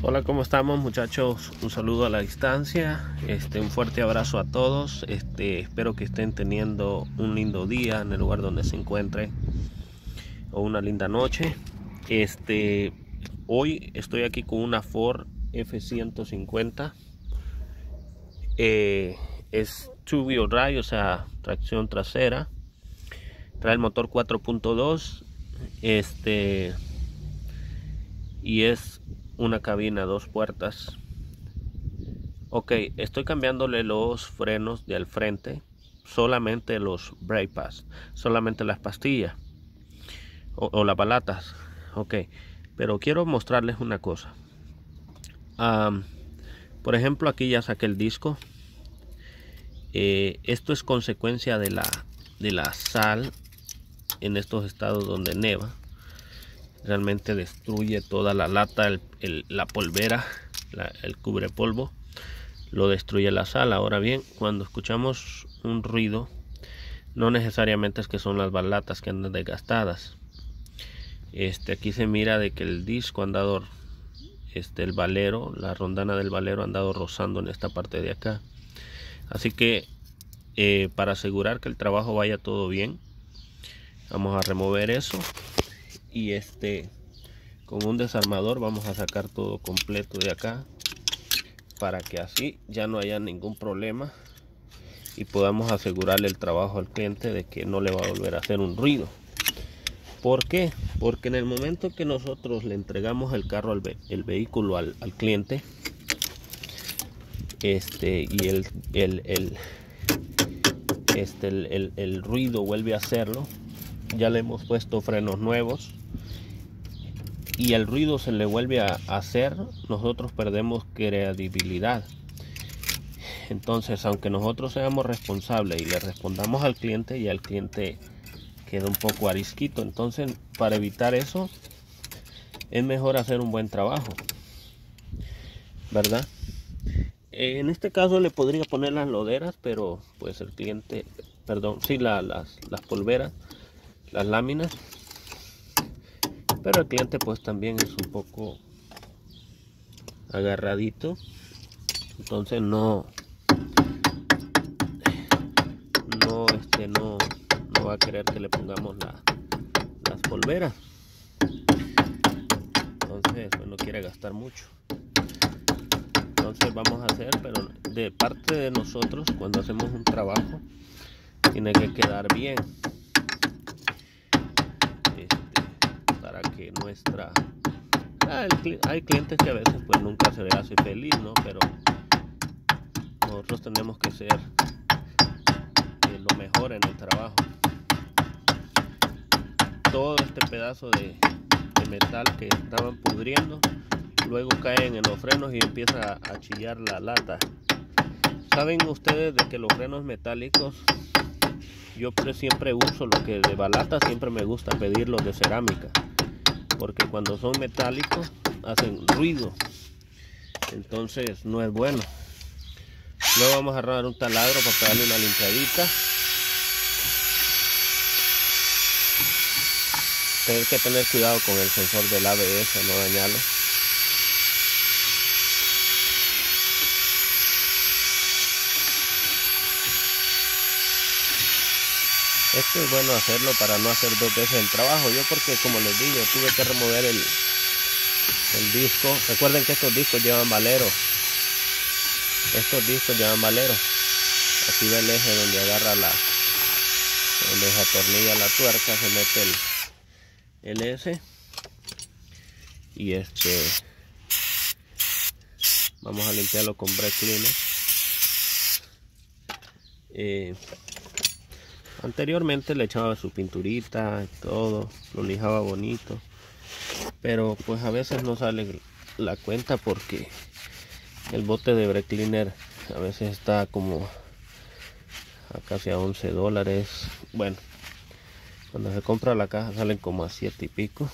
Hola, ¿cómo estamos, muchachos? Un saludo a la distancia, un fuerte abrazo a todos. Espero que estén teniendo un lindo día en el lugar donde se encuentren, o una linda noche. Hoy estoy aquí con una Ford F-150. Es two-wheel drive, o sea, tracción trasera. Trae el motor 4.2, y es una cabina 2 puertas. Ok, estoy cambiándole los frenos de al frente, solamente los brake pads, solamente las pastillas o las balatas. Ok, pero quiero mostrarles una cosa. Por ejemplo, aquí ya saqué el disco. Esto es consecuencia de la sal en estos estados donde neva. Realmente destruye toda la lata, la polvera, el cubrepolvo. Lo destruye la sal. Ahora bien, cuando escuchamos un ruido, no necesariamente es que son las balatas que andan desgastadas. Aquí se mira de que el disco ha andado, el valero, la rondana del valero ha andado rozando en esta parte de acá. Así que para asegurar que el trabajo vaya todo bien, vamos a remover eso y con un desarmador vamos a sacar todo completo de acá, para que así ya no haya ningún problema y podamos asegurarle el trabajo al cliente de que no le va a volver a hacer un ruido. ¿Por qué? Porque en el momento que nosotros le entregamos el carro, el vehículo al cliente, y el ruido vuelve a hacerlo, ya le hemos puesto frenos nuevos y el ruido se le vuelve a hacer, nosotros perdemos credibilidad. Entonces, aunque nosotros seamos responsables y le respondamos al cliente, y al cliente queda un poco arisquito. Entonces, para evitar eso, es mejor hacer un buen trabajo, ¿verdad? En este caso le podría poner las loderas, pero pues el cliente, perdón, sí, las polveras, las láminas, pero el cliente pues también es un poco agarradito, entonces no va a querer que le pongamos las polveras. Entonces pues no quiere gastar mucho. Entonces vamos a hacer, pero de parte de nosotros, cuando hacemos un trabajo, tiene que quedar bien, para que hay clientes que a veces pues nunca se le hace feliz, ¿no? Pero nosotros tenemos que ser lo mejor en el trabajo. Todo este pedazo de metal que estaban pudriendo, luego caen en los frenos y empieza a chillar la lata. Saben ustedes de que los frenos metálicos, yo siempre uso lo que de balata, siempre me gusta pedirlos de cerámica, porque cuando son metálicos hacen ruido, entonces no es bueno. Luego vamos a agarrar un taladro para pegarle una limpiadita. Tener que tener cuidado con el sensor del ABS, no dañarlo. Esto es bueno hacerlo para no hacer dos veces el trabajo. Yo, porque como les digo, tuve que remover el disco. Recuerden que estos discos llevan valero. Aquí ve el eje donde agarra donde se atornilla la tuerca, se mete el S, y vamos a limpiarlo con brake cleaner. Anteriormente le echaba su pinturita y todo, lo lijaba bonito, pero pues a veces no sale la cuenta, porque el bote de brake cleaner a veces está como a casi a $11. Bueno, cuando se compra la caja salen como a 7 y pico,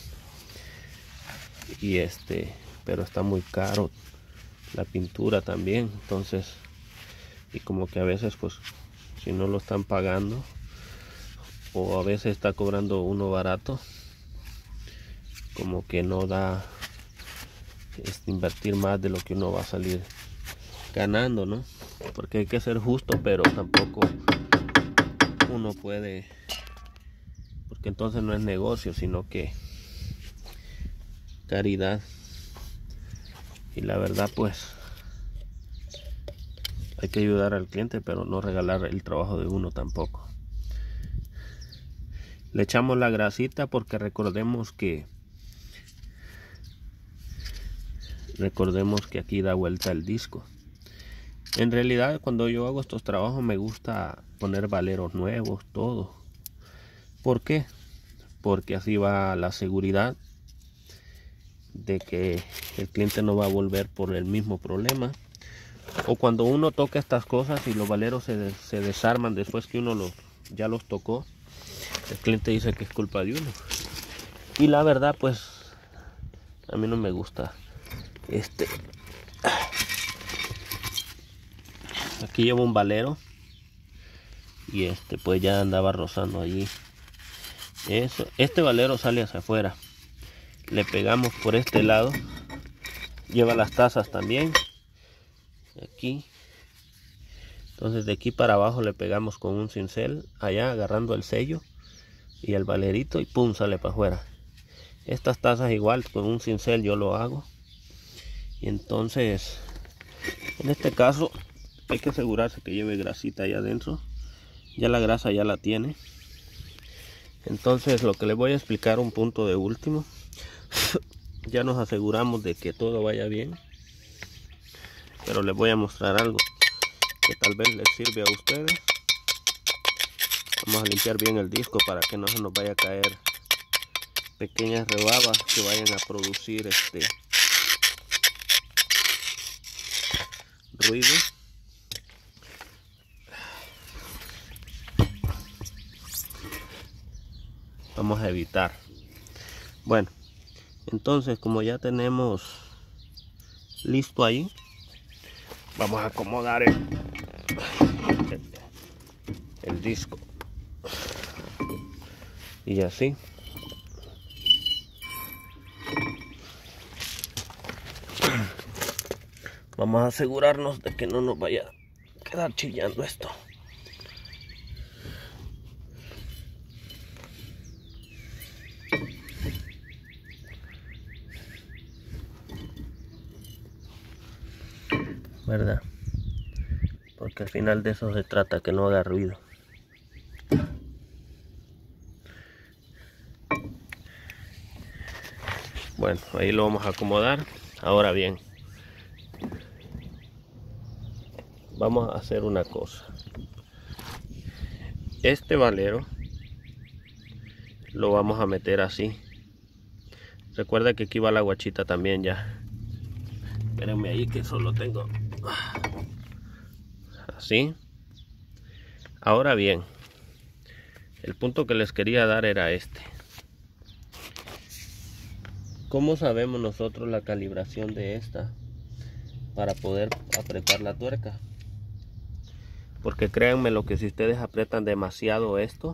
y pero está muy caro la pintura también. Entonces, y como que a veces pues si no lo están pagando, o a veces está cobrando uno barato, como que no da invertir más de lo que uno va a salir ganando, ¿no? Porque hay que ser justo, pero tampoco uno puede, porque entonces no es negocio, sino que caridad. Y la verdad, pues hay que ayudar al cliente, pero no regalar el trabajo de uno tampoco. Le echamos la grasita porque recordemos que aquí da vuelta el disco. En realidad, cuando yo hago estos trabajos me gusta poner valeros nuevos, todo. ¿Por qué? Porque así va la seguridad de que el cliente no va a volver por el mismo problema. O cuando uno toca estas cosas y los valeros se desarman después que uno ya los tocó, el cliente dice que es culpa de uno. Y la verdad, pues a mí no me gusta. Aquí llevo un valero y pues ya andaba rozando allí. Este valero sale hacia afuera. Le pegamos por este lado. Lleva las tazas también. Aquí. Entonces de aquí para abajo le pegamos con un cincel, allá agarrando el sello y el valerito, y pum, sale para afuera. Estas tazas igual con un cincel yo lo hago. Y entonces en este caso hay que asegurarse que lleve grasita allá adentro. Ya la grasa ya la tiene. Entonces lo que les voy a explicar, un punto de último. Ya nos aseguramos de que todo vaya bien, pero les voy a mostrar algo que tal vez les sirve a ustedes. Vamos a limpiar bien el disco para que no se nos vaya a caer pequeñas rebabas que vayan a producir ruido. Vamos a evitar. Bueno, entonces como ya tenemos listo ahí, vamos a acomodar el disco y así. Vamos a asegurarnos de que no nos vaya a quedar chillando esto. ¿Verdad? Porque al final de eso se trata, que no haga ruido. Bueno, ahí lo vamos a acomodar. Ahora bien, vamos a hacer una cosa. Este valero lo vamos a meter así. Recuerda que aquí va la guachita también ya. Espérenme ahí que solo tengo así. Ahora bien, el punto que les quería dar era este. ¿Cómo sabemos nosotros la calibración de esta para poder apretar la tuerca? Porque créanme lo que si ustedes aprietan demasiado esto,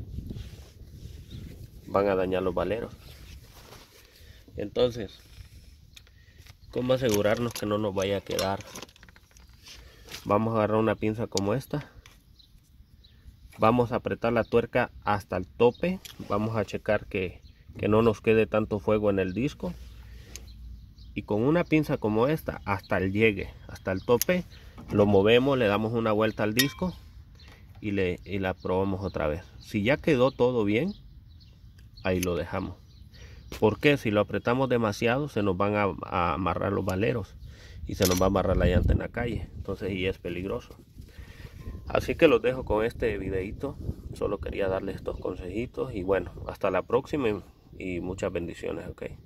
van a dañar los valeros. Entonces, ¿cómo asegurarnos que no nos vaya a quedar? Vamos a agarrar una pinza como esta. Vamos a apretar la tuerca hasta el tope. Vamos a checar que no nos quede tanto fuego en el disco. Y con una pinza como esta, hasta el llegue, hasta el tope, lo movemos, le damos una vuelta al disco y la probamos otra vez. Si ya quedó todo bien, ahí lo dejamos. Porque si lo apretamos demasiado, se nos van a amarrar los valeros y se nos va a amarrar la llanta en la calle. Entonces y es peligroso. Así que los dejo con este videito. Solo quería darles estos consejitos y bueno, hasta la próxima y muchas bendiciones. Ok.